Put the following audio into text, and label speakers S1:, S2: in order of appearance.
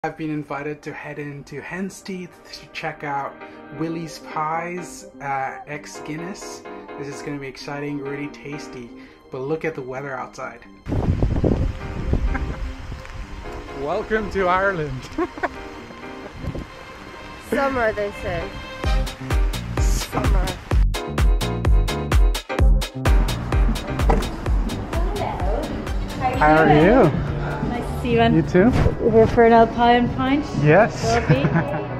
S1: I've been invited to head into Hen's Teeth to check out Willys Pies x Guinness. This is going to be exciting, really tasty, but look at the weather outside. Welcome to Ireland.
S2: Summer, they say. Summer.
S3: Hello.
S1: How are you?
S3: Nice to see you.
S1: You too?
S3: We're here for an alpine pint.
S1: Yes.
S3: Will it be?